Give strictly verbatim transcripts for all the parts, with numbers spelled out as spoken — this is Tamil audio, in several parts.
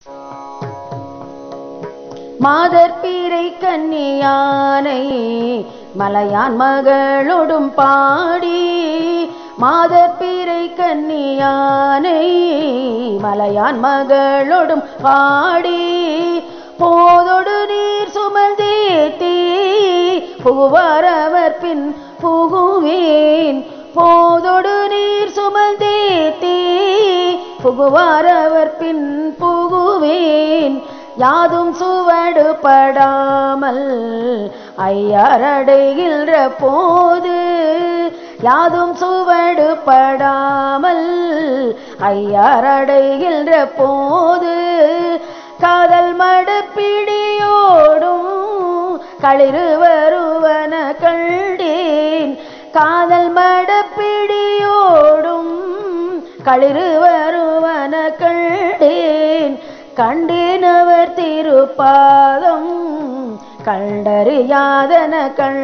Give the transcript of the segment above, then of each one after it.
மாதர் பீரை கன்னியானை மலையான் மகளோடும் பாடி மாதர் பீரை கன்னியானை மலையான் மகளோடும் பாடி போதொடு நீர் சுமந்தேத்தி புகுவாரவர் பின் புகுவேன் போதொடு நீர் சுமந்தேத்தி புகுவாரவர் பின் புகுவேன் யாதும் சுவடு படாமல் ஐயரடைகின்ற போது யாதும் சுவடு படாமல் ஐயரடைகின்ற போது காதல் மடப்பிடியோடும் களிறு வருவன கண்டேன் காதல் மடப்பிடியோடும் களிறு வருவன கண்டேன் கண்டேனவர் திருப்பாதம் கண்டறியாதன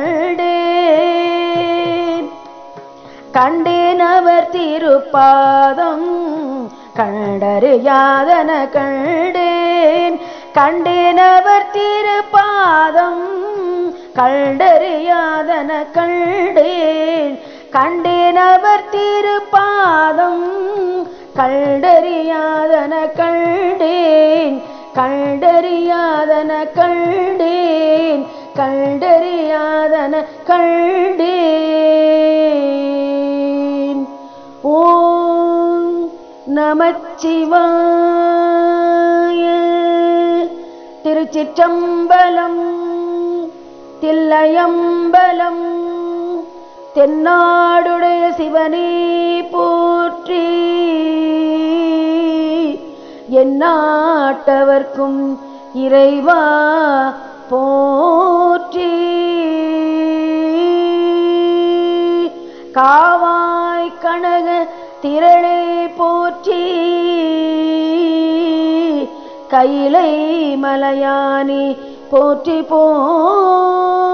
கண்டேன் கண்டேனவர் திருப்பாதம் கண்டறியாதன கண்டேன் கண்டேனவர் திருப்பாதம் கண்டறியாதன கண்டேன் கண்டேனவர் திருப்பாதம் கண்டறியாதன கண்டேன் கண்டறியாதன கண்டேன் கண்டறியாதன கண்டேன். ஓம் நமச்சிவாய. திருச்சிற்றம்பலம். தில்லையம்பலம். தென்னாடுடைய சிவனே போற்றி. எந்நாட்டவர்க்கும் இறைவா போற்றி. காவாய் கனக திரளே போற்றி. கைலை மலையானே போற்றி போ